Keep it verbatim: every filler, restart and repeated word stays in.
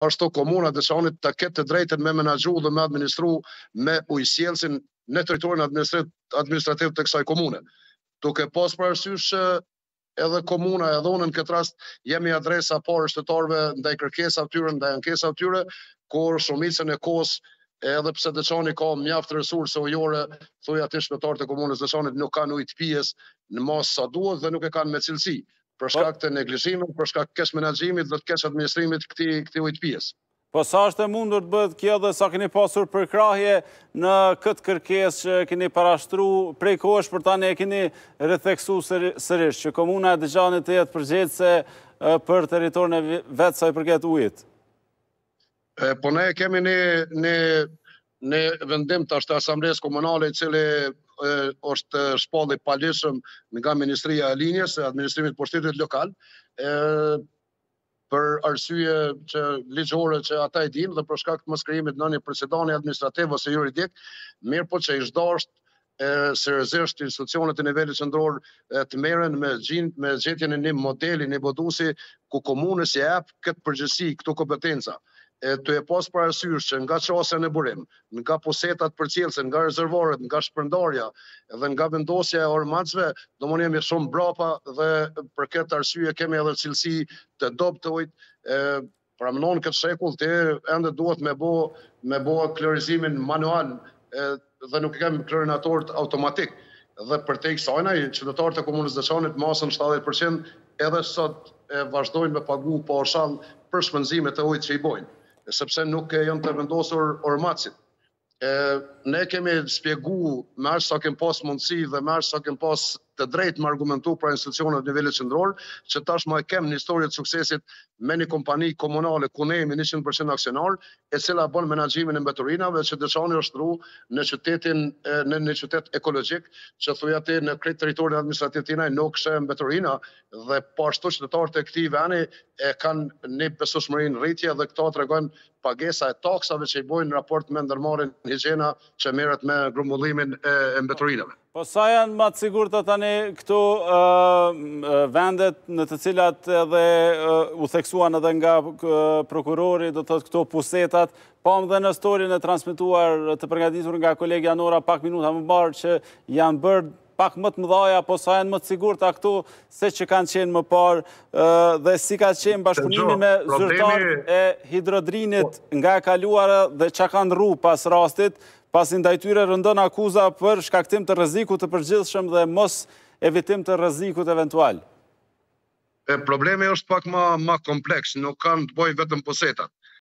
ashtu komuna e Deçanit të ketë të drejtën me menaxhu dhe me administru me ujësjellsin në territorin administrativ të kësaj komune. Duke pas parasysh edhe komuna, edhe unë në këtë rast jemi adresa parë shtetarëve ndaj kërkesave tyre, ndaj ankesave tyre, kur shumicën e kohës edhe pse Deçani ka mjaft resurse ujore, thuaj aty shtetërët e komunës Deçanit nuk kanë ujë të pijes në masë sa duhet dhe nuk e kanë me cilësi. Për shkak të neglizhimit, për shkak të keq menaxhimit dhe të keq administrimit këtij këtij ujë të pijes. Po sa është e mundur të bëhet kjo dhe sa keni pasur përkrahje në këtë kërkesë që keni parashtruar prej kohësh për tani e keni ritheksuar sërish që komuna e Deçanit të jetë përgjegjëse për territorin e vet sa i përket ujit? Po ne kemi një një një vendim të ashtë asamblesë komunale i cili është shpalli palishëm nga Ministria e Linjes, administrimit pushtetit lokal, për arsye që ligjore që ata e dinë dhe për shkak të mos krijimit në një proceduri administrativ ose juridik, mirë po që i zhdasht seriozisht institucionet e nivelit qendror të merren me me gjetjen e një modeli, një bodusi ku komunës i jep këtë përgjegjësi, këto kompetenca. Të e pas parasysh që nga qasja në burim, nga posetat përcjellëse, nga rezervoret, nga shpërndarja dhe nga vendosja e ormacëve, do më jemi shumë brapa dhe për këtë arsye kemi edhe cilësi të dobët të ujit. Pra më në këtë shekull të ende duhet me bo me bo klorizimin manual dhe nuk kemi klorinatorët automatik. Dhe për te kësajna, qytetarët e komunës Deçanit masën shtatëdhjetë përqind edhe sot vazhdojnë me pagu pa orshall për shpenzimet e ujit që i bojnë, sepse nuk janë të vendosur ormacit. Ne kemi spjegu me aq sa kem pas mundësi dhe me aq sa kem pas të drejtë me argumentu për institucionet në nivelit qendror, që tashmë e kem në histori të suksesit me një kompani komunale ku ne jemi njëqind përqind aksionar, e cila bën menaxhimin e mbeturinave që Deçani është shndru në qytetin në një qytet ekologjik, që thuaj aty në krejt territorin administrativ tinaj nuk shë mbeturina dhe po ashtu qytetarët e këtij veni e kanë një besueshmëri në rritje dhe këto tregojnë pagesa e taksave që i bojnë në raport me ndërmarrjen higjiena që merret me grumbullimin e mbeturinave. Po sa janë më të sigurta tani këto vendet në të cilat edhe u theksuan edhe nga prokurori, do të thotë këto pusetat, pam dhe në storyn e transmetuar të përgatitur nga kolegja Nora pak minuta më parë që janë bërë pak më të mëdhaja, po sa janë më të sigurta këto se që kanë qenë më parë dhe si ka qenë bashkëpunimi me zyrtarët e hidrodrinit nga e kaluara dhe çka kanë rru pas rastit, pasi ndaj tyre rëndon akuza për shkaktim të rrezikut të përgjithshëm dhe mos evitim të rrezikut eventual. Problemi është pak më kompleks, nuk kanë të bëjë vetëm posetat.